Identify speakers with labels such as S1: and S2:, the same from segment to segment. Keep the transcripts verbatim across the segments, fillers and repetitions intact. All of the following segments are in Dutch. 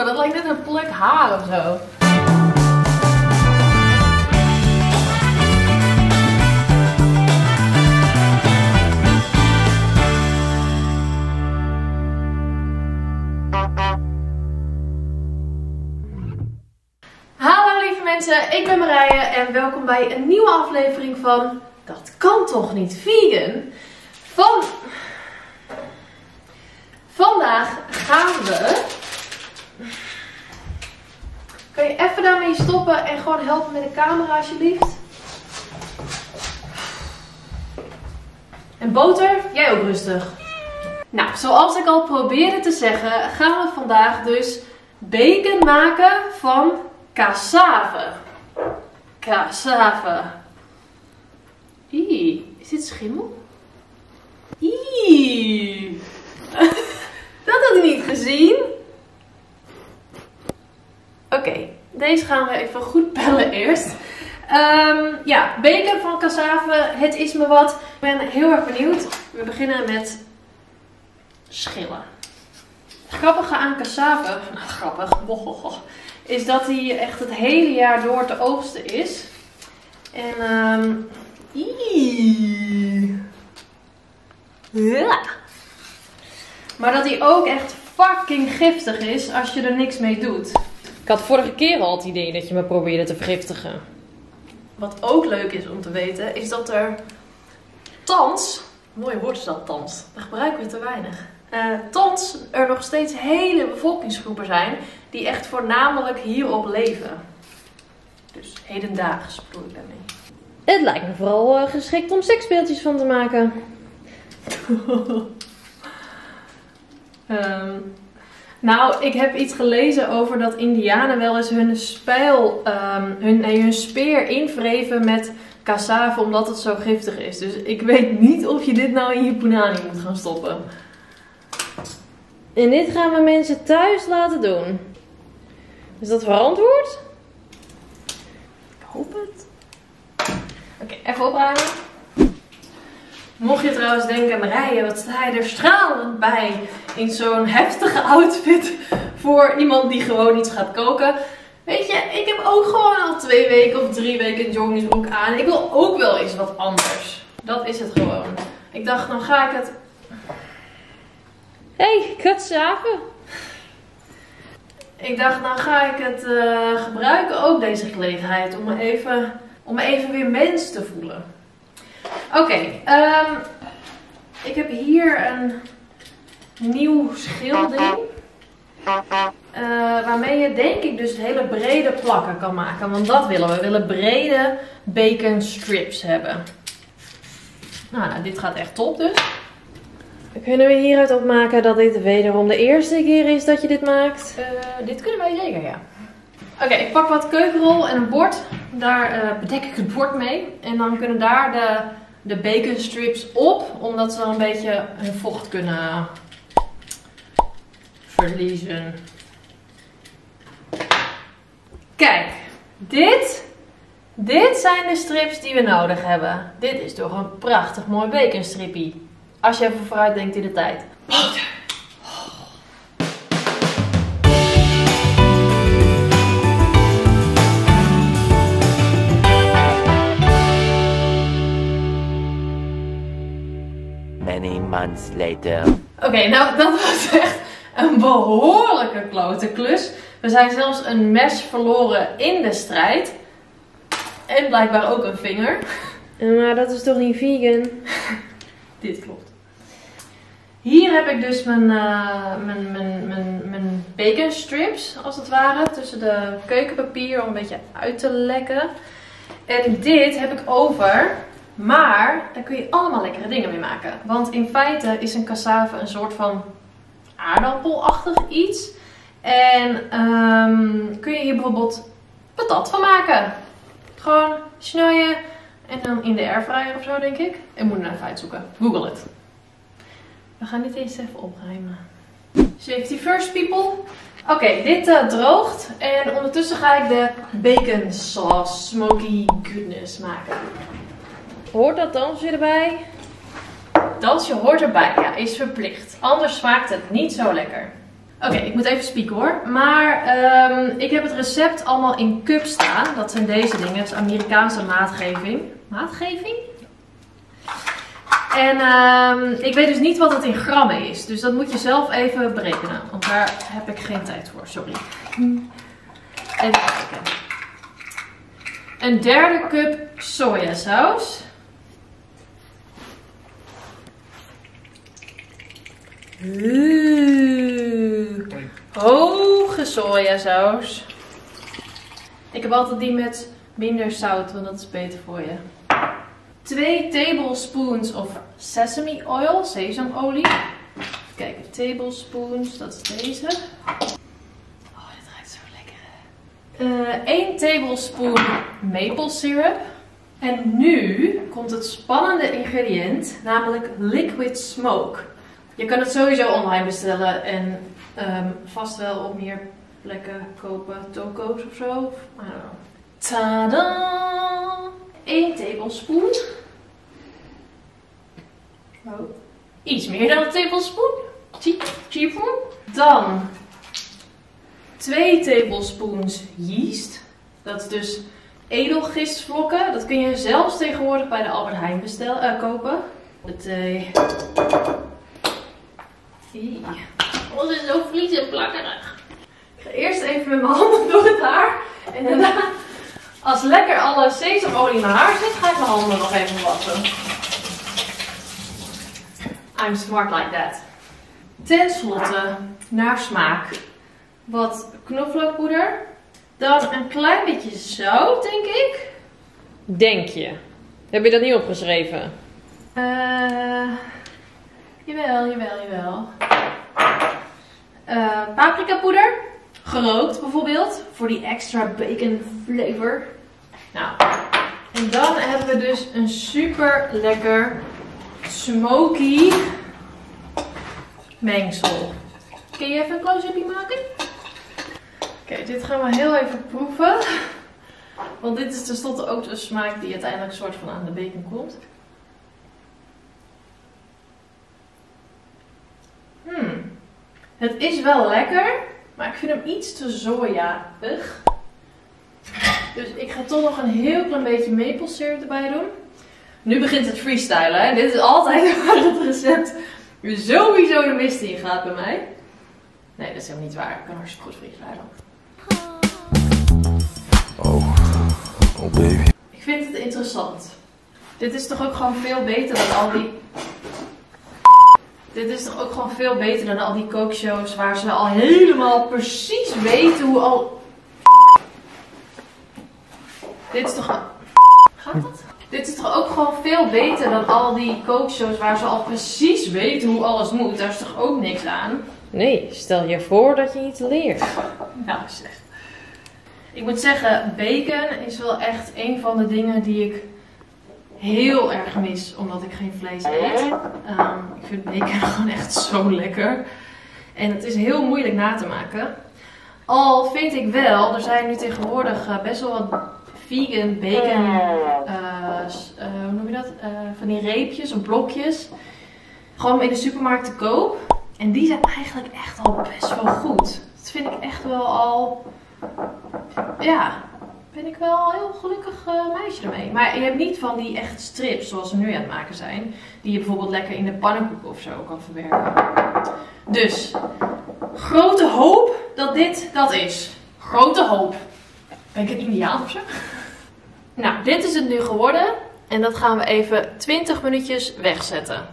S1: Gadver, dat lijkt net een pluk haar of zo. Hallo lieve mensen, ik ben Marije en welkom bij een nieuwe aflevering van Dat kan toch niet vegan? Van... Vandaag gaan we... Kan je even daarmee stoppen en gewoon helpen met de camera alsjeblieft? En boter, jij ook rustig. Nou, zoals ik al probeerde te zeggen, gaan we vandaag dus bacon maken van cassave. Cassave. Ie, is dit schimmel? Ie. Dat had ik niet gezien. Oké, okay, deze gaan we even goed pellen eerst. Um, ja, bacon van cassave, het is me wat. Ik ben heel erg benieuwd. We beginnen met schillen. Het grappige aan cassave, nou, grappig, boh, is dat hij echt het hele jaar door te oogsten is. En, um, ii. Ja. Maar dat hij ook echt fucking giftig is als je er niks mee doet. Ik had vorige keer al het idee dat je me probeerde te vergiftigen. Wat ook leuk is om te weten, is dat er thans, mooi woord is dat thans, daar gebruiken we te weinig. Uh, thans er nog steeds hele bevolkingsgroepen zijn die echt voornamelijk hierop leven. Dus hedendaags bedoel ik daarmee. Het lijkt me vooral uh, geschikt om seksspeeltjes van te maken. um, nou, ik heb iets gelezen over dat indianen wel eens hun spijl, um, hun, nee, hun speer invreven met cassave omdat het zo giftig is. Dus ik weet niet of je dit nou in je punani moet gaan stoppen. En dit gaan we mensen thuis laten doen. Is dat verantwoord? Ik hoop het. Oké, okay, even opruimen. Mocht je trouwens denken, Marije, wat sta je er stralend bij in zo'n heftige outfit voor iemand die gewoon iets gaat koken. Weet je, ik heb ook gewoon al twee weken of drie weken een joggingsbroek aan. Ik wil ook wel eens wat anders. Dat is het gewoon. Ik dacht, dan ga ik het... Hé, hey, cassave. Ik dacht, dan ga ik het uh, gebruiken, ook deze gelegenheid, om me even, om me even weer mens te voelen. Oké, okay, um, ik heb hier een nieuw schilding. Uh, waarmee je denk ik dus hele brede plakken kan maken. Want dat willen we. We willen brede bacon strips hebben. Nou, nou dit gaat echt top dus. Dan kunnen we hieruit opmaken dat dit wederom de eerste keer is dat je dit maakt. Uh, dit kunnen wij zeker, ja. Oké, okay, ik pak wat keukenrol en een bord. Daar uh, bedek ik het bord mee. En dan kunnen daar de, de bacon strips op. Omdat ze dan een beetje hun vocht kunnen verliezen. Kijk, dit, dit zijn de strips die we nodig hebben. Dit is toch een prachtig mooi bacon strippie. Als je even vooruit denkt in de tijd. Boter.
S2: Many months later.
S1: Oké, okay, nou dat was echt een behoorlijke klote klus. We zijn zelfs een mes verloren in de strijd. En blijkbaar ook een vinger. Maar dat is toch niet vegan? Dit klopt. Hier heb ik dus mijn, uh, mijn, mijn, mijn, mijn bacon strips, als het ware, tussen de keukenpapier om een beetje uit te lekken. En dit heb ik over, maar daar kun je allemaal lekkere dingen mee maken. Want in feite is een cassave een soort van aardappelachtig iets. En um, kun je hier bijvoorbeeld patat van maken. Gewoon snijden en dan in de airfryer of zo, denk ik. Ik moet er even uitzoeken. Google het. We gaan dit eerst even opruimen. Safety first, people. Oké, okay, dit uh, droogt. En ondertussen ga ik de bacon sauce smoky goodness maken. Hoort dat dansje erbij? Dansje hoort erbij, ja, is verplicht. Anders smaakt het niet zo lekker. Oké, okay, ik moet even spieken hoor. Maar um, ik heb het recept allemaal in cups staan. Dat zijn deze dingen. Het is Amerikaanse maatgeving. Maatgeving? En um, ik weet dus niet wat het in grammen is. Dus dat moet je zelf even berekenen. Want daar heb ik geen tijd voor. Sorry. Even kijken. Een derde cup sojasaus. Oeh, hoge sojasaus. Ik heb altijd die met minder zout, want dat is beter voor je. Twee tablespoons of sesame oil, sesamolie. Even kijken, tablespoons, dat is deze. Oh, dit ruikt zo lekker. Uh, één tablespoon maple syrup. En nu komt het spannende ingrediënt, namelijk liquid smoke. Je kan het sowieso online bestellen en um, vast wel op meer plekken kopen. Toko's of zo. I don't know. Tadaa! één tablespoon. Oh. Iets meer dan een tablespoon. Teaspoon. Dan twee tablespoons yeast. Dat is dus edelgistvlokken. Dat kun je zelfs tegenwoordig bij de Albert Heijn bestellen, uh, kopen. De thee. Oh, ze is zo vlies en plakkerig. Ik ga eerst even met mijn handen door het haar. En daarna, als lekker alle sesamolie in mijn haar zit, ga ik mijn handen nog even wassen. I'm smart like that. Ten slotte, naar smaak, wat knoflookpoeder. Dan een klein beetje zout, denk ik.
S3: Denk je? Heb je dat niet opgeschreven?
S1: Eh... Uh... Jawel, jawel, jawel. Uh, paprikapoeder. Gerookt bijvoorbeeld. Voor die extra bacon flavor. Nou. En dan hebben we dus een super lekker smoky mengsel. Kun je even een close-upje maken? Oké, okay, dit gaan we heel even proeven. Want dit is tenslotte ook de smaak die uiteindelijk soort van aan de bacon komt. Hmm. Het is wel lekker, maar ik vind hem iets te sojaig. Dus ik ga toch nog een heel klein beetje maple syrup erbij doen. Nu begint het freestylen, hè. Dit is altijd waar het recept sowieso de mist in gaat bij mij. Nee, dat is helemaal niet waar. Ik kan hartstikke goed freestylen.
S4: Oh, oh baby.
S1: Ik vind het interessant. Dit is toch ook gewoon veel beter dan al die... Dit is toch ook gewoon veel beter dan al die kookshows waar ze al helemaal precies weten hoe al... Dit is toch... Gaat het? Dit is toch ook gewoon veel beter dan al die kookshows waar ze al precies weten hoe alles moet. Daar is toch ook niks aan?
S3: Nee, stel je voor dat je iets leert.
S1: Nou zeg. Ik moet zeggen, bacon is wel echt een van de dingen die ik heel erg mis, omdat ik geen vlees eet. Um, ik vind bacon gewoon echt zo lekker. En het is heel moeilijk na te maken. Al vind ik wel, er zijn nu tegenwoordig uh, best wel wat vegan bacon, uh, uh, hoe noem je dat? Uh, van die reepjes of blokjes. Gewoon in de supermarkt te koop. En die zijn eigenlijk echt al best wel goed. Dat vind ik echt wel al, ja... ben ik wel een heel gelukkig uh, meisje ermee. Maar je hebt niet van die echt strips zoals ze nu aan het maken zijn. Die je bijvoorbeeld lekker in de pannenkoek of zo kan verwerken. Dus, grote hoop dat dit dat is. Grote hoop. Ben ik een Indiaan of zo? Nou, dit is het nu geworden. En dat gaan we even twintig minuutjes wegzetten.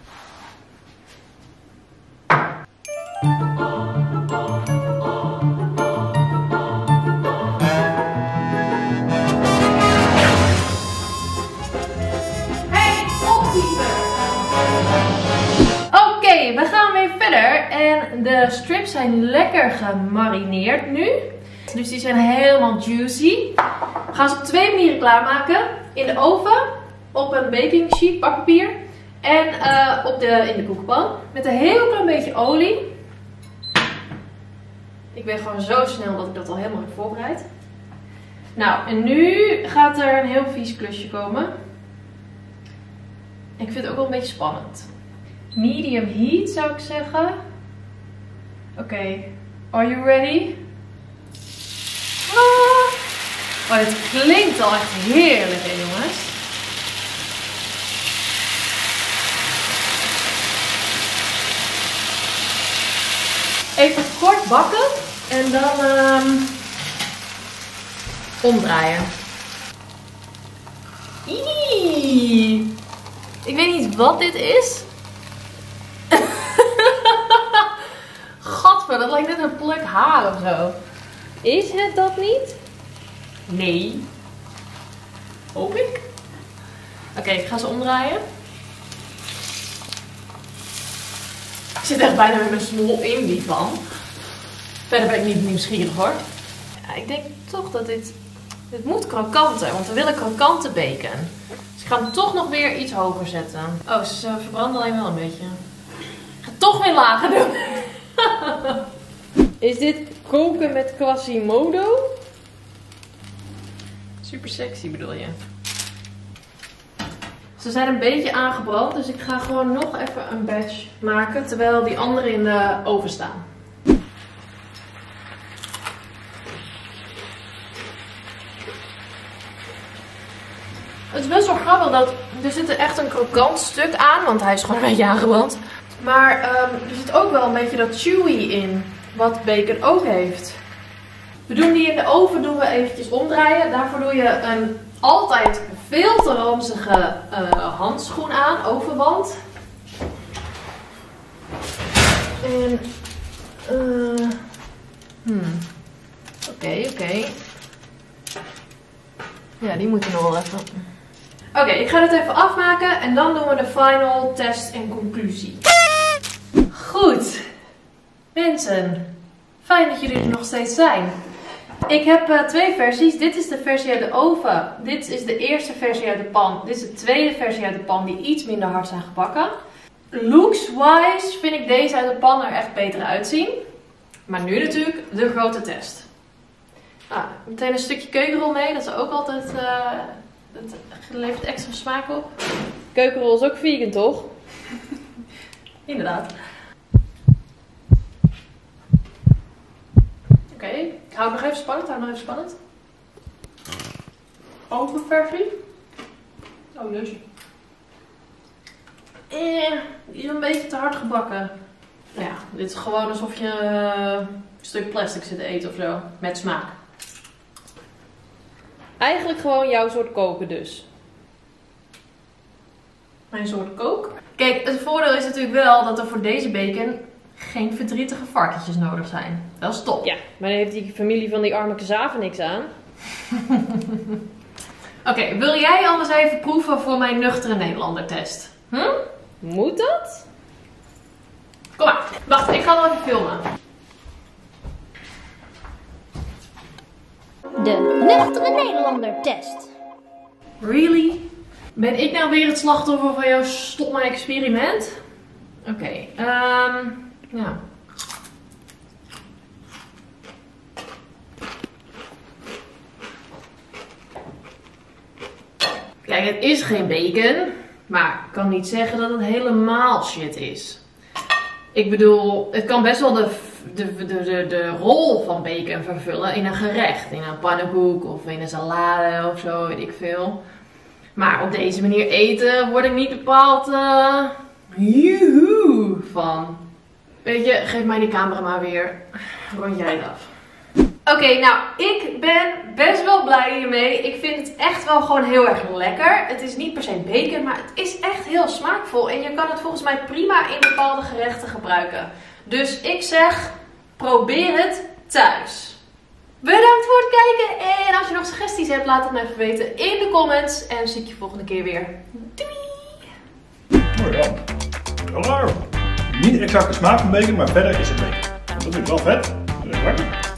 S1: We gaan weer verder en de strips zijn lekker gemarineerd nu. Dus die zijn helemaal juicy. We gaan ze op twee manieren klaarmaken. In de oven, op een baking sheet, bakpapier. En uh, op de, in de koekenpan. Met een heel klein beetje olie. Ik ben gewoon zo snel dat ik dat al helemaal heb voorbereid. Nou, en nu gaat er een heel vies klusje komen. Ik vind het ook wel een beetje spannend. Medium heat zou ik zeggen. Oké, okay. Are you ready? Ah. Oh, dit klinkt al echt heerlijk, hè jongens. Even kort bakken en dan um, omdraaien. Iii. Ik weet niet wat dit is. Gadver, dat lijkt net een pluk haar of zo.
S3: Is het dat niet?
S1: Nee. Hoop ik. Oké, okay, ik ga ze omdraaien. Ik zit echt bijna met mijn smoel in die pan. Verder ben ik niet nieuwsgierig hoor. Ja, ik denk toch dat dit... Dit moet krokanten, want we willen krokante bacon. Dus ik ga hem toch nog weer iets hoger zetten. Oh, ze verbranden alleen wel een beetje. Ik ga toch weer lager doen.
S3: Is dit koken met Quasimodo?
S1: Super sexy bedoel je? Ze zijn een beetje aangebrand, dus ik ga gewoon nog even een batch maken terwijl die andere in de oven staan. Het is best wel grappig dat er zit er echt een krokant stuk aan, want hij is gewoon een beetje aangebrand. Maar um, er zit ook wel een beetje dat chewy in, wat bacon ook heeft. We doen die in de oven, doen we eventjes omdraaien. Daarvoor doe je een altijd veel te ranzige uh, handschoen aan, ovenband. En, uh, hmm. Oké, okay, oké. Okay. Ja, die moeten nog wel even. Oké, okay, ik ga dit even afmaken en dan doen we de final test en conclusie. Goed. Mensen, fijn dat jullie er nog steeds zijn. Ik heb uh, twee versies. Dit is de versie uit de oven. Dit is de eerste versie uit de pan. Dit is de tweede versie uit de pan die iets minder hard zijn gebakken. Looks-wise vind ik deze uit de pan er echt beter uitzien. Maar nu natuurlijk de grote test. Ah, meteen een stukje keukenrol mee. Dat is ook altijd... Uh, dat levert extra smaak op.
S3: Keukenrol is ook vegan, toch?
S1: Inderdaad. Oké, okay. Ik hou het nog even spannend. Hou het nog even spannend. Ovenversie. Oh, jeetje. Eh, die is een beetje te hard gebakken. Ja, dit is gewoon alsof je uh, een stuk plastic zit te eten of zo. Met smaak.
S3: Eigenlijk gewoon jouw soort koken dus.
S1: Mijn soort kook? Kijk, het voordeel is natuurlijk wel dat er voor deze bacon geen verdrietige varkentjes nodig zijn. Dat is top.
S3: Ja, maar dan heeft die familie van die arme kazaven niks aan.
S1: Oké, okay, wil jij anders even proeven voor mijn nuchtere Nederlander test? Hm?
S3: Moet dat?
S1: Kom maar. Wacht, ik ga nog even filmen.
S5: De nuchtere Nederlander test.
S1: Really? Ben ik nou weer het slachtoffer van jouw stomme experiment? Oké, okay, um, ja. Kijk, het is geen bacon, maar ik kan niet zeggen dat het helemaal shit is. Ik bedoel, het kan best wel de, de, de, de, de rol van bacon vervullen in een gerecht. In een pannenkoek of in een salade of zo, weet ik veel. Maar op deze manier eten word ik niet bepaald uh, joehoe van. Weet je, geef mij die camera maar weer. Rond jij het af. Oké, okay, nou, ik ben best wel blij hiermee. Ik vind het echt wel gewoon heel erg lekker. Het is niet per se bacon, maar het is echt heel smaakvol. En je kan het volgens mij prima in bepaalde gerechten gebruiken. Dus ik zeg, probeer het thuis. Bedankt voor het kijken. En als je nog suggesties hebt, laat het me even weten in de comments. En dan zie ik je volgende keer weer. Doei!
S6: Oh ja. Hallo. Niet exact de smaak van bacon, maar verder is het bacon. Dat vind ik wel vet. Dat is lekker.